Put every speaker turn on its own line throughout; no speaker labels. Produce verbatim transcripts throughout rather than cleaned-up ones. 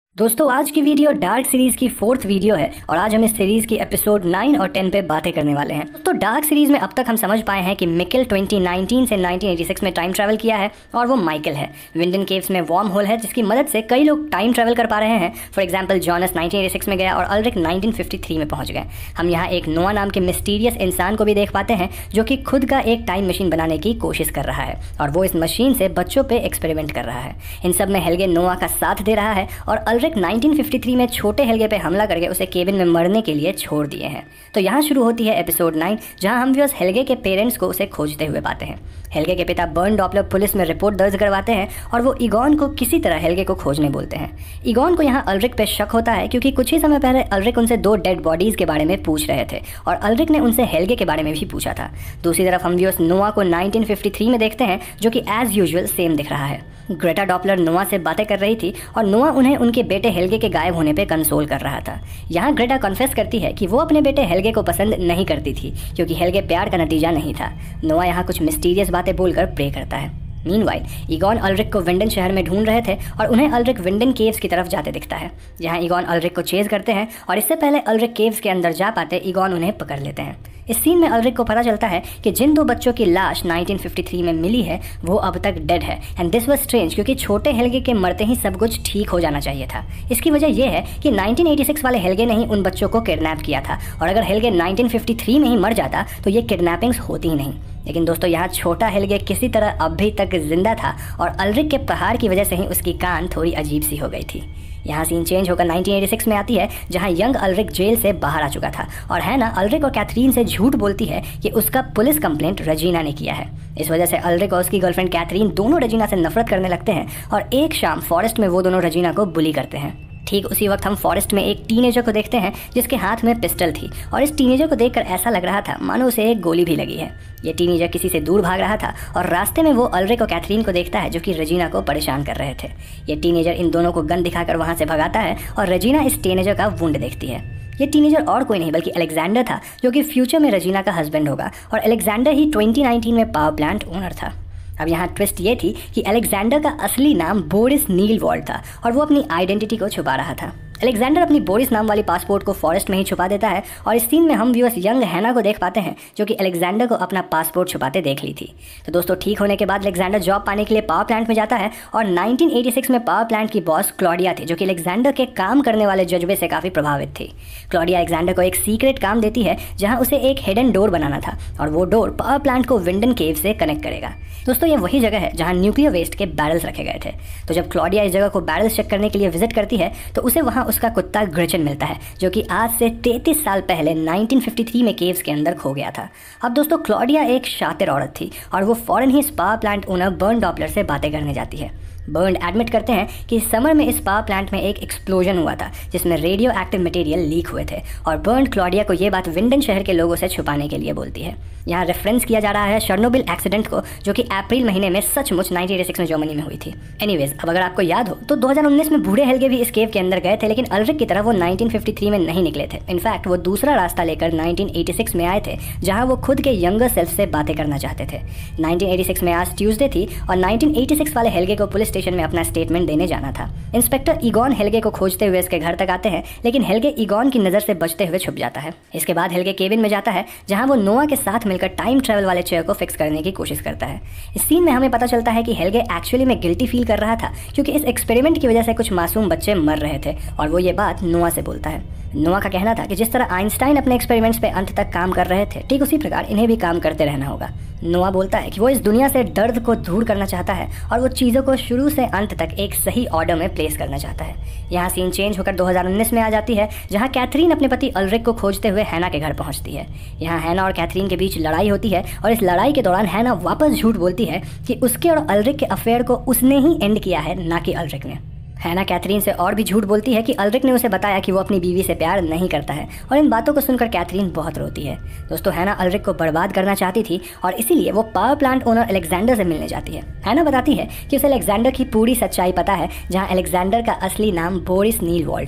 दोस्तों आज की वीडियो डार्क सीरीज की फोर्थ वीडियो है और आज हम इस सीरीज की एपिसोड नाइन और टेन पे बातें करने वाले हैं। तो डार्क सीरीज में अब तक हम समझ पाए हैं कि मिकेल ट्वेंटी नाइनटीन से नाइनटीन एटी सिक्स में टाइम ट्रैवल किया है और वो माइकल है। विंडन केव्स में वार्म होल है जिसकी मदद से कई लोग टाइम ट्रैवल कर पा रहे हैं। For example Jonas nineteen eighty six में गया और अल्रिक नाइनटीन फिफ्टी थ्री में पहुंच गए। हम यहाँ एक नोआ नाम के मिस्टीरियस इंसान को भी देख पाते हैं जो कि खुद का एक टाइम मशीन बनाने की कोशिश कर रहा है और वो इस मशीन से बच्चों पे एक्सपेरिमेंट कर रहा है। इन सब में हेल्गे नोआ का साथ दे रहा है और अल्रिक नाइनटीन फिफ्टी थ्री में छोटे हेल्गे पे हमला करके उसे केबिन में मरने के लिए छोड़ दिए हैं। तो यहाँ शुरू होती है एपिसोड नाइन जहाँ हम व्यूअर्स हेल्गे के पेरेंट्स को उसे खोजते हुए पाते हैं। हेल्गे के पिता बर्न डॉपलर पुलिस में रिपोर्ट दर्ज करवाते हैं और वो ईगॉन को किसी तरह हेल्गे को खोजने बोलते हैं। ईगॉन को यहाँ अल्रिक पे शक होता है क्योंकि कुछ ही समय पहले अल्रिक उनसे दो डेड बॉडीज के बारे में पूछ रहे थे और अल्रिक ने उनसे हेल्गे के बारे में भी पूछा था। दूसरी तरफ हम व्यूअर्स नोआ को नाइनटीन फिफ्टी थ्री में देखते हैं जो कि एज यूजुअल सेम दिख रहा है। ग्रेटा डॉपलर नोआ से बातें कर रही थी और नोआ उन्हें उनके बेटे हेल्गे के गायब होने पे कंसोल कर रहा था। यहाँ ग्रेटा कन्फेस करती है कि वो अपने बेटे हेल्गे को पसंद नहीं करती थी क्योंकि हेल्गे प्यार का नतीजा नहीं था। नोआ यहाँ कुछ मिस्टीरियस बातें बोलकर प्रे करता है। मीनवाइल ईगॉन अल्रिक को विंडन शहर में ढूंढ रहे थे और उन्हें अल्रिक विंडन केव्स की तरफ जाते दिखता है। यहाँ ईगॉन अल्रिक को चेज करते हैं और इससे पहले अल्रिक केव्स के अंदर जा पाते ईगॉन उन्हें पकड़ लेते हैं। इस सीन में अल्रिक को पता चलता है कि जिन दो बच्चों की लाश नाइनटीन फिफ्टी थ्री में मिली है वो अब तक डेड है एंड दिस वाज स्ट्रेंज क्योंकि छोटे हेल्गे के मरते ही सब कुछ ठीक हो जाना चाहिए था। इसकी वजह यह है कि नाइनटीन एटी सिक्स वाले हेल्गे ने ही उन बच्चों को किडनैप किया था और अगर हेल्गे नाइनटीन फिफ्टी थ्री में ही मर जाता तो ये किडनैपिंग्स होती ही नहीं। लेकिन दोस्तों यहाँ छोटा हेल्गे किसी तरह अभी तक जिंदा था और अल्रिक के प्रहार की वजह से ही उसकी कान थोड़ी अजीब सी हो गई थी। यहाँ सीन चेंज होकर नाइनटीन एटी सिक्स में आती है जहाँ यंग अल्रिक जेल से बाहर आ चुका था और हैना अल्रिक और कैथरीन से झूठ बोलती है कि उसका पुलिस कंप्लेंट रजीना ने किया है। इस वजह से अल्रिक और उसकी गर्लफ्रेंड कैथरीन दोनों रजीना से नफरत करने लगते हैं और एक शाम फॉरेस्ट में वो दोनों रजीना को बुली करते हैं। ठीक उसी वक्त हम फॉरेस्ट में एक टीनेजर को देखते हैं जिसके हाथ में पिस्टल थी और इस टीनेजर को देखकर ऐसा लग रहा था मानो उसे एक गोली भी लगी है। ये टीनेजर किसी से दूर भाग रहा था और रास्ते में वो अल्रिक और कैथरीन को देखता है जो कि रजीना को परेशान कर रहे थे। ये टीनेजर इन दोनों को गन दिखाकर वहाँ से भगाता है और रजीना इस टीनेजर का वुंड देखती है। ये टीनेजर और कोई नहीं बल्कि अलेक्जेंडर था जो कि फ्यूचर में रजीना का हस्बैंड होगा और अलेक्जेंडर ही ट्वेंटी नाइनटीन में पावर प्लांट ओनर था। अब यहाँ ट्विस्ट ये थी कि अलेक्जेंडर का असली नाम बोरिस नीलवॉल्ड था और वो अपनी आइडेंटिटी को छुपा रहा था। अलेक्जेंडर अपनी बोरिस नाम वाली पासपोर्ट को फॉरेस्ट में ही छुपा देता है और इस सीन में हम व्यूअर्स यंग हैना को देख पाते हैं जो कि अलेक्जेंडर को अपना पासपोर्ट छुपाते देख ली थी। तो दोस्तों ठीक होने के बाद अलेक्जेंडर जॉब पाने के लिए पावर प्लांट में जाता है और नाइनटीन एटी सिक्स में पावर प्लांट की बॉस क्लॉडिया थी जो कि अलेक्जेंडर के काम करने वाले जज्बे से काफ़ी प्रभावित थी। क्लॉडिया अलेक्जेंडर को एक सीक्रेट काम देती है जहाँ उसे एक हिडन डोर बनाना था और वो डोर पावर प्लांट को विंडन केव से कनेक्ट करेगा। दोस्तों ये वही जगह है जहाँ न्यूक्लियर वेस्ट के बैरल्स रखे गए थे। तो जब क्लॉडिया इस जगह को बैरल्स चेक करने के लिए विजिट करती है तो उसे वहाँ उसका कुत्ता ग्रेचन मिलता है जो कि आज से तैंतीस साल पहले नाइनटीन फिफ्टी थ्री में केव्स के अंदर खो गया था। अब दोस्तों क्लॉडिया एक शातिर औरत थी और वो फौरन ही इस power plant owner Bernd Doppler से बातें करने जाती है। बर्न एडमिट करते हैं कि समर में इस पावर प्लांट में एक एक्सप्लोजन हुआ था जिसमें रेडियो एक्टिव मटेरियल लीक हुए थे और बर्न क्लॉडिया को ये बात विंडन शहर के लोगों से छुपाने के लिए बोलती है। यहाँ रेफरेंस किया जा रहा है शर्नोबिल एक्सीडेंट को जो कि अप्रैल महीने में सचमुच नाइनटीन एटी सिक्स में जर्मनी में हुई थी। एनीवेज अब अगर आपको याद हो तो दो हज़ार उन्नीस में बूढ़े हेल्गे भी इस केव के अंदर गए थे लेकिन अल्रिक की तरह वो नाइनटीन फिफ्टी थ्री में नहीं निकले थे। इनफैक्ट वो दूसरा रास्ता लेकर नाइनटीन एटी सिक्स में आए थे जहाँ वो खुद के यंगर सेल्फ से बातें करना चाहते थे। नाइनटीन एटी सिक्स में आज ट्यूसडे थी और नाइनटीन एटी सिक्स वाले हेल्गे को पुलिस स्टेशन में अपना स्टेटमेंट देने जाना था। इंस्पेक्टर ईगॉन हेल्गे को खोजते हुए इसके घर तक आते हैं लेकिन हेल्गे ईगॉन की नज़र से बचते हुए छुप जाता है। इसके बाद हेल्गे केबिन में जाता है जहाँ वो नोआ के साथ मिलकर टाइम ट्रैवल वाले चेयर को फिक्स करने की कोशिश करता है। इस सीन में हमें पता चलता है कि हेल्गे एक्चुअली में गिल्टी फील कर रहा था क्योंकि इस एक्सपेरिमेंट की वजह से कुछ मासूम बच्चे मर रहे थे और वो ये बात नोआ से बोलता है। नोआ का कहना था कि जिस तरह आइंस्टाइन अपने एक्सपेरिमेंट्स पे अंत तक काम कर रहे थे ठीक उसी प्रकार इन्हें भी काम करते रहना होगा। नोआ बोलता है कि वो इस दुनिया से दर्द को दूर करना चाहता है और वो चीज़ों को शुरू से अंत तक एक सही ऑर्डर में प्लेस करना चाहता है। यहाँ सीन चेंज होकर दो हज़ार उन्नीस में आ जाती है जहाँ कैथरीन अपने पति अल्रिक को खोजते हुए हैना के घर पहुँचती है। यहाँ हैना और कैथरीन के बीच लड़ाई होती है और इस लड़ाई के दौरान हैना वापस झूठ बोलती है कि उसके और अल्रिक के अफेयर को उसने ही एंड किया है ना कि अल्रिक ने। हैना कैथरीन से और भी झूठ बोलती है कि अल्रिक ने उसे बताया कि वो अपनी बीवी से प्यार नहीं करता है और इन बातों को सुनकर कैथरीन बहुत रोती है। दोस्तों हैना अल्रिक को बर्बाद करना चाहती थी और इसीलिए वो पावर प्लांट ओनर अलेक्जेंडर से मिलने जाती है। हैना बताती है कि उसे अलेक्जेंडर की पूरी सच्चाई पता है जहाँ अलेक्जेंडर का असली नाम बोरिस नीलवॉल्ड है।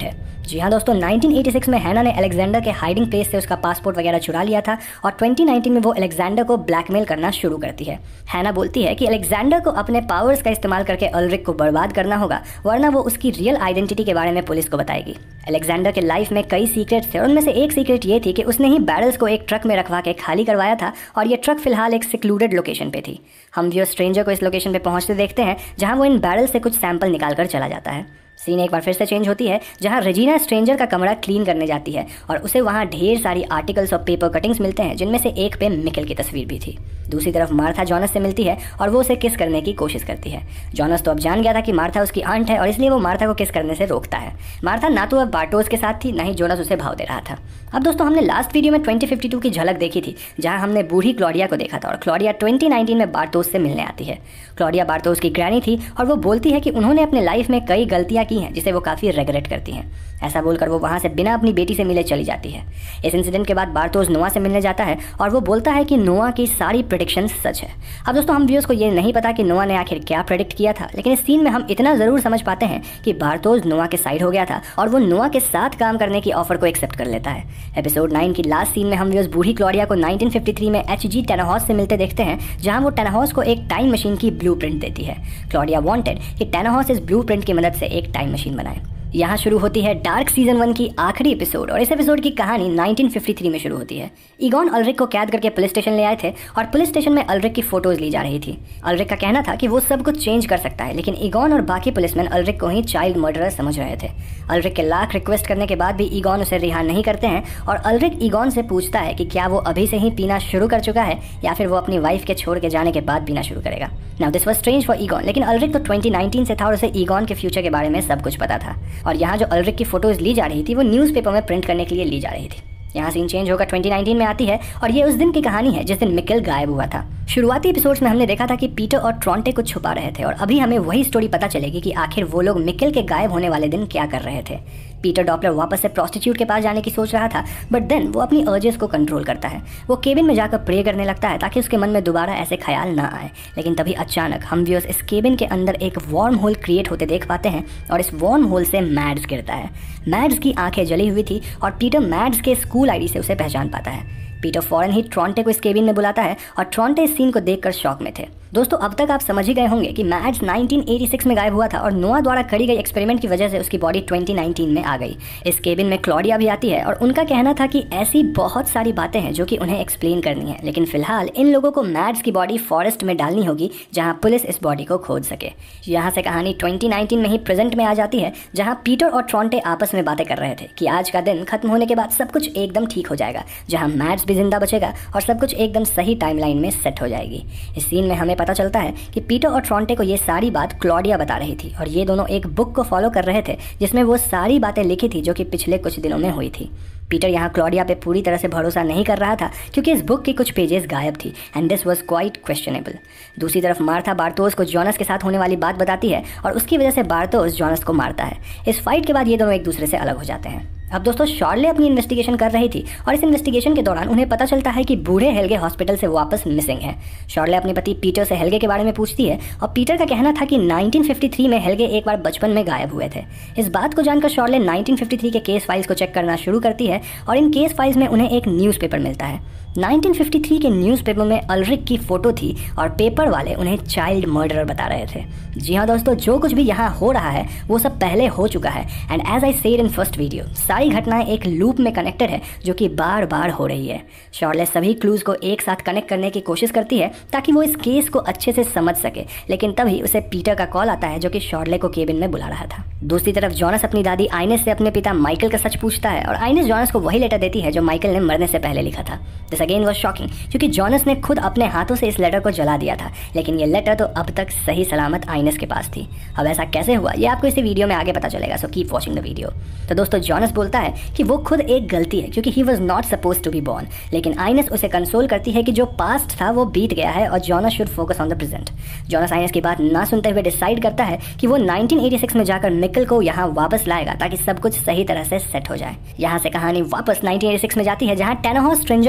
जी हाँ दोस्तों, नाइनटीन एटी सिक्स में हैना ने अलेक्जेंडर के हाइडिंग प्लेस से उसका पासपोर्ट वगैरह चुरा लिया था और ट्वेंटी नाइनटीन में वो अलेक्जेंडर को ब्लैकमेल करना शुरू करती है। हैना बोलती है कि अलेक्जेंडर को अपने पावर्स का इस्तेमाल करके अल्रिक को बर्बाद करना होगा, वरना वो उसकी रियल आइडेंटिटी के बारे में पुलिस को बताएगी। अलेक्जेंडर के लाइफ में कई सीक्रेट्स थे और उनमें से एक सीक्रेट ये थी कि उसने ही बैरल्स को एक ट्रक में रखवा के खाली करवाया था और ये ट्रक फिलहाल एक सिक्लूडेड लोकेशन पे थी। हम व्यूअर स्ट्रेंजर को इस लोकेशन पे पहुंचते देखते हैं जहां वो इन बैरल से कुछ सैंपल निकाल कर चला जाता है। सीन एक बार फिर से चेंज होती है जहां रेजिना स्ट्रेंजर का कमरा क्लीन करने जाती है और उसे वहां ढेर सारी आर्टिकल्स और पेपर कटिंग्स मिलते हैं, जिनमें से एक पे मिकेल की तस्वीर भी थी। दूसरी तरफ मार्था जॉनस से मिलती है और वो उसे किस करने की कोशिश करती है। जॉनस तो अब जान गया था कि मार्था उसकी आंट है और इसलिए वो मार्था को किस करने से रोकता है। मार्था ना तो अब बार्टोस के साथ थी, ना ही जॉनस उसे भाव दे रहा था। अब दोस्तों, हमने लास्ट वीडियो में ट्वेंटी फिफ्टी टू की झलक देखी थी जहां हमने बूढ़ी क्लॉडिया को देखा था और क्लॉडिया ट्वेंटी नाइनटीन में बार्टोस से मिलने आती है। क्लॉडिया बार्टोस की ग्रैनी थी और वो बोलती है कि उन्होंने अपने लाइफ में कई गलतियां की हैं जिसे वो काफ़ी रेग्रेट करती हैं। ऐसा बोलकर वो वहाँ से बिना अपनी बेटी से मिले चली जाती है। इस इंसिडेंट के बाद बार्टोस नोआ से मिलने जाता है और वो बोलता है कि नोआ की सारी प्रेडिक्शन सच है। अब दोस्तों, हम व्यूअर्स को ये नहीं पता कि नोआ ने आखिर क्या प्रेडिक्ट किया था, लेकिन इस सीन में हम इतना ज़रूर समझ पाते हैं कि बार्टोस नोआ के साइड हो गया था और वो नोआ के साथ काम करने की ऑफर को एक्सेप्ट कर लेता है। एपिसोड नाइन की लास्ट सीन में हम व्यूअर्स बूढ़ी क्लॉडिया को नाइनटीन फिफ्टी थ्री में एच जी टेनाहॉस से मिलते देखते हैं, जहाँ वो टेनाहॉस को एक टाइम मशीन की ब्लूप्रिंट देती है। क्लॉडिया वांटेड कि टेनाहॉस इस ब्लूप्रिंट की मदद से एक टाइम मशीन बनाए। यहाँ शुरू होती है डार्क सीजन वन की आखिरी एपिसोड और इस एपिसोड की कहानी नाइनटीन फिफ्टी थ्री में शुरू होती है। ईगॉन अल्रिक को कैद करके पुलिस स्टेशन ले आए थे और पुलिस स्टेशन में अल्रिक की फोटोज ली जा रही थी। अल्रिक का कहना था कि वो सब कुछ चेंज कर सकता है, लेकिन ईगॉन और बाकी पुलिसमैन अल्रिक को ही चाइल्ड मर्डरर समझ रहे थे। अल्रिक के लाख रिक्वेस्ट करने के बाद भी ईगॉन उसे रिहा नहीं करते हैं और अल्रिक ईगॉन से पूछता है कि क्या वो अभी से ही पीना शुरू कर चुका है या फिर वो अपनी वाइफ के छोड़ के जाने के बाद पीना शुरू करेगा। Now this was strange for Egon, लेकिन अल्रिक तो ट्वेंटी नाइनटीन से था और उसे ईगॉन के फ्यूचर के बारे में सब कुछ पता था। और यहाँ जो अल्रिक की फोटोज ली जा रही थी वो न्यूज़पेपर में प्रिंट करने के लिए ली जा रही थी। यहाँ सीन चेंज होकर ट्वेंटी नाइनटीन में आती है और ये उस दिन की कहानी है जिस दिन मिकेल गायब हुआ था। शुरुआती एपिसोड्स में हमने देखा था कि पीटर और ट्रॉन्टे कुछ छुपा रहे थे और अभी हमें वही स्टोरी पता चलेगी कि आखिर वो लोग मिकेल के गायब होने वाले दिन क्या कर रहे थे। पीटर डॉपलर वापस से प्रोस्टिट्यूट के पास जाने की सोच रहा था, बट देन वो अपनी अर्जेस को कंट्रोल करता है। वो केबिन में जाकर प्रे करने लगता है ताकि उसके मन में दोबारा ऐसे ख्याल ना आए। लेकिन तभी अचानक हम व्यूअर्स इस केबिन के अंदर एक वार्म होल क्रिएट होते देख पाते हैं और इस वार्म होल से मैड्स गिरता है। मैड्स की आंखें जली हुई थी और पीटर मैड्स के स्कूल आईडी से उसे पहचान पाता है। पीटर फौरन ही ट्रॉन्टे को इस केबिन में बुलाता है और ट्रॉन्टे इस सीन को देखकर शॉक में थे। दोस्तों, अब तक आप समझ ही गए होंगे कि मैड्स नाइनटीन एटी सिक्स में गायब हुआ था और नोआ द्वारा करी गई एक्सपेरिमेंट की वजह से उसकी बॉडी ट्वेंटी नाइनटीन में आ गई। इस केबिन में क्लॉडिया भी आती है और उनका कहना था कि ऐसी बहुत सारी बातें हैं जो कि उन्हें एक्सप्लेन करनी है, लेकिन फिलहाल इन लोगों को मैड्स की बॉडी फॉरेस्ट में डालनी होगी जहाँ पुलिस इस बॉडी को खोज सके। यहाँ से कहानी ट्वेंटी नाइनटीन में ही प्रेजेंट में आ जाती है, जहाँ पीटर और ट्रॉन्टे आपस में बातें कर रहे थे कि आज का दिन खत्म होने के बाद सब कुछ एकदम ठीक हो जाएगा, जहाँ मैड्स भी जिंदा बचेगा और सब कुछ एकदम सही टाइमलाइन में सेट हो जाएगी। इस सीन में हमें पता चलता है कि पीटर और ट्रॉन्टे को ये सारी बात क्लॉडिया बता रही थी और ये दोनों एक बुक को फॉलो कर रहे थे जिसमें वो सारी बातें लिखी थी जो कि पिछले कुछ दिनों में हुई थी। पीटर यहाँ क्लॉडिया पे पूरी तरह से भरोसा नहीं कर रहा था क्योंकि इस बुक की कुछ पेजेस गायब थी and this was quite questionable. दूसरी तरफ मार्था बार्टोस को जॉनस के साथ होने वाली बात बताती है और उसकी वजह से बार्टोस जॉनस को मारता है। इस फाइट के बाद ये दोनों एक दूसरे से अलग हो जाते हैं। अब दोस्तों, शॉर्ले अपनी इन्वेस्टिगेशन कर रही थी और इस इन्वेस्टिगेशन के दौरान उन्हें पता चलता है कि बूढ़े हेल्गे हॉस्पिटल से वापस मिसिंग है। शॉर्ले अपने पति पीटर से हेल्गे के बारे में पूछती है और पीटर का कहना था कि नाइनटीन फिफ्टी थ्री में हेल्गे एक बार बचपन में गायब हुए थे। इस बात को जानकर शॉर्ले नाइनटीन फिफ्टी थ्री के केस फाइल्स को चेक करना शुरू करती है और इन केस फाइल्स में उन्हें एक न्यूज़पेपर मिलता है। नाइनटीन फिफ्टी थ्री के न्यूज़पेपर में अल्रिक की फोटो थी और पेपर वाले उन्हें चाइल्ड मर्डरर बता रहे थे। जी हाँ दोस्तों, जो कुछ भी यहाँ हो रहा है वो सब पहले हो चुका है and as I said in first video, सारी घटनाएं एक लूप में कनेक्टेड है जो कि बार बार हो रही है। शॉर्ले सभी क्लूज को एक साथ कनेक्ट करने की कोशिश करती है ताकि वो इस केस को अच्छे से समझ सके, लेकिन तभी उसे पीटर का कॉल आता है जो कि शॉर्ले को केबिन में बुला रहा था। दूसरी तरफ जॉनस अपनी दादी आइनेस से अपने पिता माइकल का सच पूछता है और आइनेस जॉनस को वही लेटर देती है जो माइकल ने मरने से पहले लिखा था। दिस अगेन वाज शॉकिंग क्योंकि जॉनस ने खुद अपने हाथों से इस लेटर को जला दिया था, लेकिन ये लेटर तो अब तक सही सलामत आइनेस के पास थी। अब ऐसा कैसे हुआ ये आपको इसी वीडियो में आगे पता चलेगा, so keep watching the video. तो दोस्तों, जॉनस बोलता है कि वो खुद एक गलती है क्योंकि he was not supposed to be born, लेकिन आइनेस उसे कंसोल करती है कि जो पास्ट था वो बीत गया है और Jonas should focus on the present. Jonas Ines की बात ना सुनते हुए डिसाइड करता है कि वो नाइनटीन एटी सिक्स में जाकर मिकेल को यहाँ वापस लाएगा ताकि सब कुछ सही तरह से सेट हो जाए। यहाँ से कहानी वापस नाइनटीन एटी सिक्स में जाती है जहाँ टेनाहॉस स्ट्रेंजर को अपनी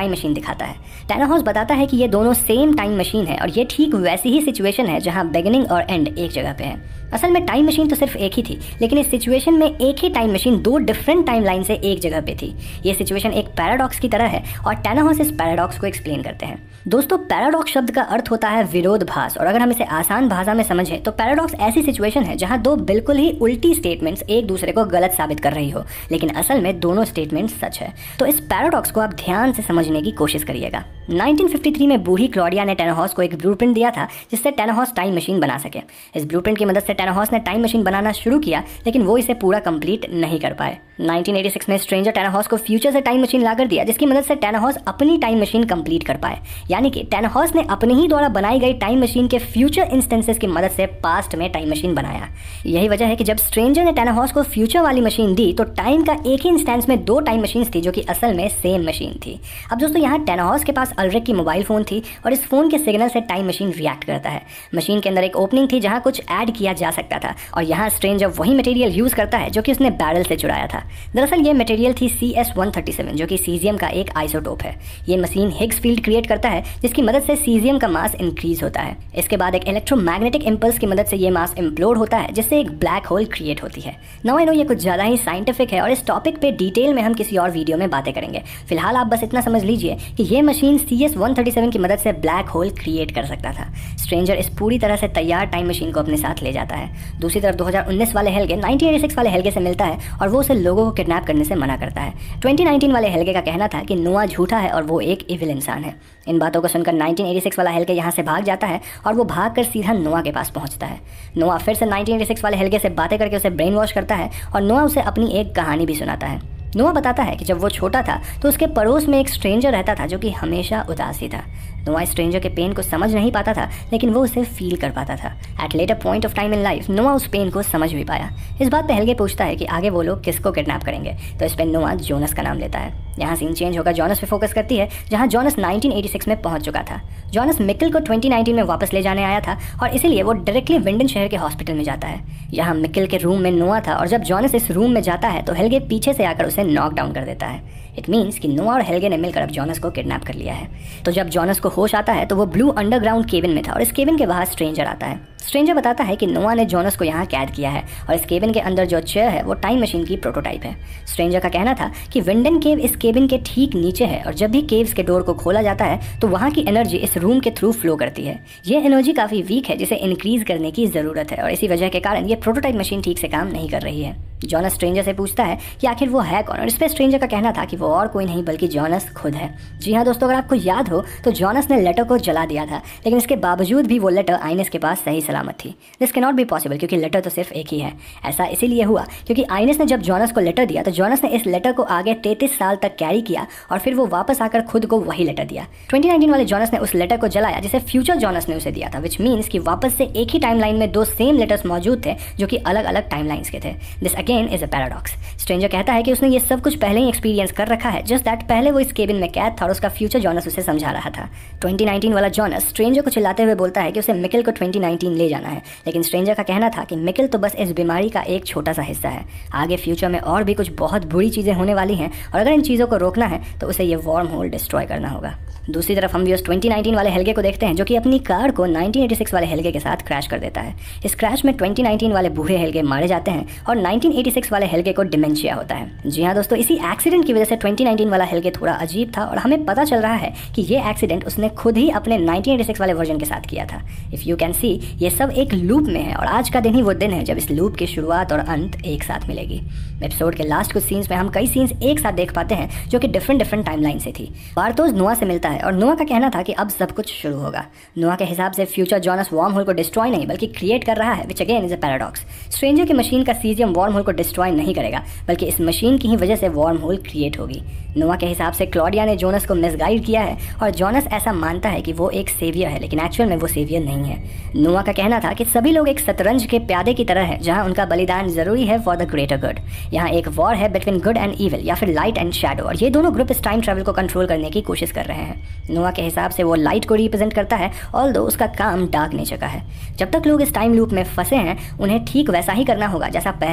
टाइम मशीन दिखाता है। टैनाहॉस बताता है कि ये दोनों सेम टाइम मशीन है और ये ठीक वैसी ही सिचुएशन है जहाँ बिगिनिंग और एंड एक जगह पे है। असल में टाइम मशीन तो सिर्फ एक ही थी, लेकिन इस सिचुएशन में एक ही टाइम मशीन दो डिफरेंट टाइम लाइन से एक जगह पे थी। ये सिचुएशन एक पैराडॉक्स की तरह है और टैनाहॉस इस पैराडॉक्स को एक्सप्लेन करते हैं। दोस्तों, पैराडॉक्स शब्द का अर्थ होता है विरोधाभास, और अगर हम इसे आसान भाषा में समझें तो पैराडॉक्स ऐसी सिचुएशन है जहां दो बिल्कुल ही उल्टी स्टेटमेंट्स एक दूसरे को गलत साबित कर रही हो, लेकिन असल में दोनों स्टेटमेंट्स सच है। तो इस पैराडॉक्स को आप ध्यान से समझने की कोशिश करिएगा। नाइनटीन फिफ्टी थ्री में बूढ़ी क्लॉडिया ने टैनाहॉस को एक ब्लूप्रिंट दिया था जिससे टैनाहॉस टाइम मशीन बना सके। इस ब्लूप्रिंट की मदद से टैनाहॉस ने टाइम मशीन बनाना शुरू किया, लेकिन वो इसे पूरा कंप्लीट नहीं कर पाए। नाइनटीन एटी सिक्स में स्ट्रेंजर टैनाहॉस को फ्यूचर से टाइम मशीन लाकर दिया, जिसकी मदद से टैनाहॉस अपनी टाइम मशीन कंप्लीट कर पाए। यानी कि टैनाहॉस ने अपने ही द्वारा बनाई गई टाइम मशीन के फ्यूचर इंस्टेंसेस की मदद से पास्ट में टाइम मशीन बनाया। यही वजह है कि जब स्ट्रेंजर ने टैनाहॉस को फ्यूचर वाली मशीन दी तो टाइम का एक ही इंस्टेंस में दो टाइम मशीन्स थी जो कि असल में सेम मशीन थी। अब दोस्तों, यहाँ टैनाहॉस के पास अल्ड्रिक की मोबाइल फोन थी और इस फोन के सिग्नल से टाइम मशीन रिएक्ट करता है। मशीन के अंदर एक ओपनिंग थी जहाँ कुछ ऐड किया जा सकता था और यहाँ स्ट्रेंजर वही मटेरियल यूज करता है जो कि उसने बैरल से चुराया था। दरअसल ये मटेरियल थी C S one thirty seven, जो कि सीजियम का एक आइसोटोप है। ये मशीन हिग्स फील्ड क्रिएट करता है जिसकी मदद से सीजियम का मास इंक्रीज होता है। इसके बाद एक इलेक्ट्रोमैग्नेटिक इंपल्स की मदद से ये मास इम्प्लोड होता है जिससे एक ब्लैक होल क्रिएट होती है। नाउ आई नो ये कुछ ज़्यादा ही साइंटिफिक है और इस टॉपिक पे डिटेल में हम किसी और वीडियो में बातें करेंगे। फिलहाल आप बस इतना समझ लीजिए कि ये machine C S one thirty seven की मदद से ब्लैक होल क्रिएट कर सकता था। स्ट्रेंजर इस पूरी तरह से तैयार टाइम मशीन को अपने साथ ले जाता है। दूसरी तरफ दो हज़ार उन्नीस वाले हेल्गे नाइनटीन एटी सिक्स वाले हेल्गे से मिलता है और वो उसे लोगों को किडनैप करने से मना करता है। ट्वेंटी नाइनटीन वाले हेल्गे का कहना था कि नोआ झूठा है और वो एक इविल इंसान है। इन बातों को सुनकर नाइनटीन एटी सिक्स वाला हेल्गे यहाँ से भाग जाता है और वो भागकर सीधा नोआ के पास पहुँचता है। नोआ फिर से नाइनटीन एटी सिक्स वाले हेल्गे से बातें करके उसे ब्रेन वॉश करता है और नोआ उसे अपनी एक कहानी भी सुनाता है। नोआ बताता है कि जब वो छोटा था तो उसके पड़ोस में एक स्ट्रेंजर रहता था जो कि हमेशा उदासी था। नोआ स्ट्रेंजर के पेन को समझ नहीं पाता था, लेकिन वो उसे फील कर पाता था। At later point of time in life Noah उस पेन को समझ भी पाया। इस बात पे हेल्गे पूछता है कि आगे वो लोग किसको किडनैप करेंगे, तो इस पे नोआ जोनस का नाम लेता है। यहाँ सीन चेंज होकर जॉनस पे फोकस करती है, जहाँ जॉनस नाइनटीन एटी सिक्स में पहुंच चुका था। जॉनस मिकेल को ट्वेंटी नाइनटीन में वापस ले जाने आया था और इसीलिए वो डायरेक्टली विंडन शहर के हॉस्पिटल में जाता है। यहाँ मिकेल के रूम में नोआ था और जब जॉनस इस रूम में जाता है तो हेल्गे पीछे से आकर उसे नॉक डाउन कर देता है। इट मीन्स कि नोआ और हेल्गे ने मिलकर अब जॉनस को किडनैप कर लिया है। तो जब जॉनस को होश आता है तो वो ब्लू अंडरग्राउंड केबिन में था और इस केबिन के बाहर स्ट्रेंजर आता है। स्ट्रेंजर बताता है कि नोआ ने जॉनस को यहाँ कैद किया है और इस केबिन के अंदर जो चेयर है वो टाइम मशीन की प्रोटोटाइप है। स्ट्रेंजर का कहना था कि विंडन केव इस केबिन के ठीक नीचे है और जब भी केव्स के डोर को खोला जाता है तो वहाँ की एनर्जी इस रूम के थ्रू फ्लो करती है। ये एनर्जी काफ़ी वीक है जिसे इंक्रीज करने की ज़रूरत है और इसी वजह के कारण ये प्रोटोटाइप मशीन ठीक से काम नहीं कर रही है। जॉनस स्ट्रेंजर से पूछता है कि आखिर वो है कौन, और इस पर स्ट्रेंजर का कहना था कि वो और कोई नहीं बल्कि जॉनस खुद है। जी हाँ दोस्तों, अगर आपको याद हो तो जॉनस ने लेटर को जला दिया था, लेकिन इसके बावजूद भी वो लेटर आइनेस के पास सही सलामत थी। This can not be possible क्योंकि लेटर तो सिर्फ एक ही है। ऐसा इसीलिए हुआ क्योंकि आइनेस ने जब जॉनस को लेटर दिया तो जॉनस ने इस लेटर को आगे तैंतीस साल तक कैरी किया और फिर वो वापस आकर खुद को वही लेटर दिया। ट्वेंटी नाइनटीन वाले जॉनस ने उस लेटर को जलाया जिसे फ्यूचर जॉनस ने उसे दिया था, विच मीन्स कि वापस से एक ही टाइमलाइन में दो सेम लेटर्स मौजूद थे जो कि अलग अलग टाइमलाइंस के थे। This again is a paradox. Stranger कहता है कि उसने ये सब कुछ पहले ही एक्सपीरियंस कर रखा है, जस्ट दैट पहले वो इस केबिन में कैद था और उसका फ्यूचर जॉनस उसे समझा रहा था। ट्वेंटी नाइनटीन वाला जॉनस स्ट्रेंजर को चिल्लाते हुए बोलता है कि उसे मिकेल को ट्वेंटी नाइनटीन ले जाना है, लेकिन स्ट्रेंजर का कहना था कि मिकेल तो बस इस बीमारी का एक छोटा सा हिस्सा है। आगे फ्यूचर में और भी कुछ बहुत बुरी चीज़ें होने वाली हैं और अगर इन चीज़ों को रोकना है तो उसे ये वार्म होल डिस्ट्रॉय करना होगा। दूसरी तरफ हम भी उस ट्वेंटी नाइनटीन वाले हेल्गे को देखते हैं जो कि अपनी कार को नाइनटीन एटी सिक्स वाले हेल्गे के साथ क्रैश कर देता है। इस क्रैश में ट्वेंटी नाइनटीन वाले बूढ़े हेल्गे मारे जाते हैं और नाइनटीन एटी सिक्स वाले हेल्गे को डिमेंशिया होता है। जी हाँ दोस्तों, इसी एक्सीडेंट की वजह से ट्वेंटी नाइनटीन वाला हेल्गे थोड़ा अजीब था और हमें पता चल रहा है कि ये एक्सीडेंट उसने खुद ही अपने नाइनटीन एटी सिक्स वाले वर्जन के साथ किया था। इफ़ यू कैन सी, ये सब एक लूप में है और आज का दिन ही वो दिन है जब इस लूप की शुरुआत और अंत एक साथ मिलेगी। एपिसोड के लास्ट कुछ सीन्स में हम कई सीन्स एक साथ देख पाते हैं जो कि डिफरेंट डिफरेंट टाइमलाइन से थी। बार्थोस नोआ से मिलता है और नोआ का कहना था कि अब सब कुछ शुरू होगा। नोआ के हिसाब से फ्यूचर जॉनस वार्म होल को डिस्ट्रॉय नहीं बल्कि क्रिएट कर रहा है, which again is a paradox. Stranger की मशीन का सीजियम वार्म होल को डिस्ट्रॉय नहीं करेगा बल्कि इस मशीन की ही वजह से वार्म होल क्रिएट होगी। नोआ के हिसाब से क्लॉडिया ने जोनस को मिसगाइड किया है और जॉनस ऐसा मानता है कि वो एक सेवियर है, लेकिन एक्चुअल में वो सेवियर नहीं है। नोआ का कहना था कि सभी लोग एक शतरंज के प्यादे की तरह है जहां उनका बलिदान जरूरी है फॉर द ग्रेटर गुड। यहाँ एक वॉर है बिटवीन गुड एंड इविल या फिर लाइट एंड शैडो और ये दोनों ग्रुप इस टाइम ट्रैवल को कंट्रोल करने की कोशिश कर रहे हैं। नोआ के हिसाब से वो लाइट को रिप्रेजेंट करता है, ऑल्दो उसका काम डार्क नेचर का है। जब तक लोग इस टाइम लूप में फंसे हैं उन्हें ठीक वैसा ही करना होगा जैसा पहले हुआ था,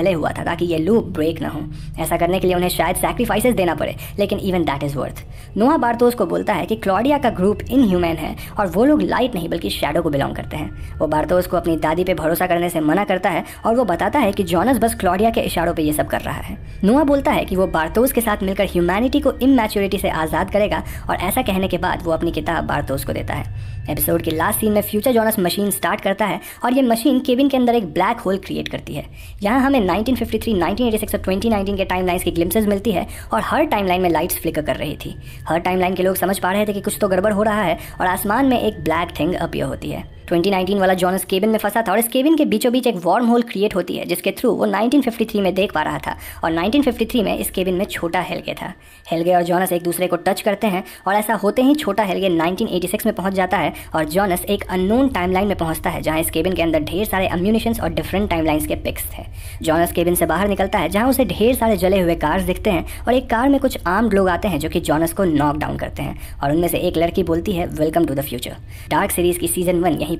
ताकि ये लूप ब्रेक ना हो। ऐसा करने के लिए उन्हें शायद सैक्रिफाइसेस देना पड़े, लेकिन इवन दैट इज़ वर्थ। नोआ बार्थोस को बोलता है कि क्लॉडिया का ग्रुप इनह्यूमन है और वो लोग लाइट नहीं बल्कि शैडो को बिलोंग करते हैं। वो बार्थोस को अपनी दादी पे भरोसा करने से मना करता है और वो बताता है कि जॉनस बस क्लॉडिया के इशारों पे ये सब कर रहा है। नोआ बोलता है कि वो बार्थोस के साथ मिलकर ह्यूमैनिटी को इमैच्योरिटी से आज़ाद करेगा और ऐसा कहने के बाद वो अपनी किताब बार्थोस को देता है। एपिसोड के लास्ट सीन में फ्यूचर जॉनस मशीन स्टार्ट करता है और ये मशीन केबिन के अंदर एक ब्लैक होल क्रिएट करती है। यहाँ हमें nineteen fifty three, nineteen eighty six और ट्वेंटी नाइनटीन के टाइमलाइंस की ग्लिम्सेस मिलती है और हर टाइमलाइन में लाइट्स फ्लिकर कर रही थी। हर टाइमलाइन के लोग समझ पा रहे थे कि कुछ तो गड़बड़ हो रहा है और आसमान में एक ब्लैक थिंग अपीयर होती है। ट्वेंटी नाइनटीन वाला जॉनस केबिन में फंसा था और इस केबिन के बीचों बीच एक वार्म होल क्रिएट होती है जिसके थ्रू वो नाइनटीन फिफ्टी थ्री में देख पा रहा था और नाइनटीन फिफ्टी थ्री में इस केबिन में छोटा हेल्गे था। हेल्गे और जॉनस एक दूसरे को टच करते हैं और ऐसा होते ही छोटा हेल्गे नाइनटीन एटी सिक्स में पहुंच जाता है और जॉनस एक अननोन टाइमलाइन में पहुंचता है जहां इस केबिन के अंदर ढेर सारे अम्यूनिशंस और डिफरेंट टाइमलाइंस के पिक्स थे। जॉनस केबिन से बाहर निकलता है जहां उसे ढेर सारे जले हुए कार्स दिखते हैं और एक कार में कुछ आर्म्ड लोग आते हैं जो कि जॉनस को नॉक डाउन करते हैं और उनमें से एक लड़की बोलती है welcome to the future. Dark series की सीजन वन यहीं